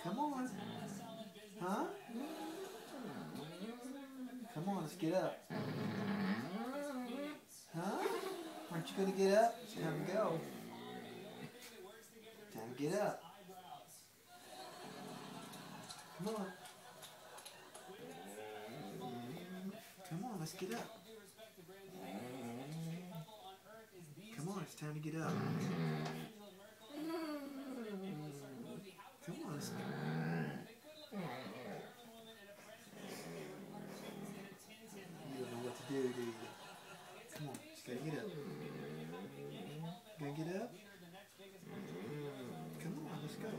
Come on. Huh? Come on, let's get up. Huh? Aren't you going to get up? It's time to go. Time to get up. Come on. Come on, let's get up. Come on, it's time to get up. Come on, let's get up. You don't know what to do you? Come on, just gotta get up. Gonna get up? Come on, let's go.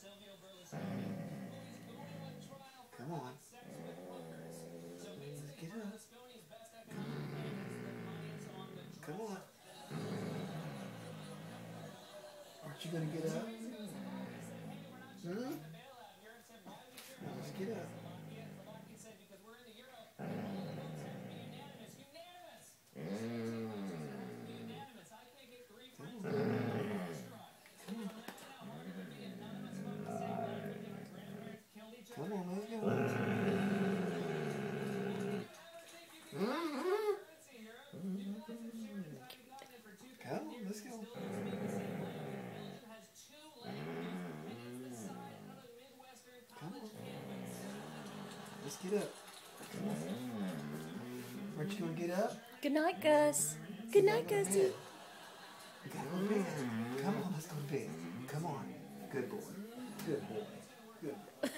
Come on. Let's get up. Come on. Aren't you gonna get up? Hmm? Let's get up. Come on, let's go. Come on, let's go. Come on. Let's get up. Come on. Aren't you going to get up? Good night, Gus. Good night, Gussie. You gotta go to bed. Come on, let's go to bed. Come on. Good boy. Good boy. Good boy.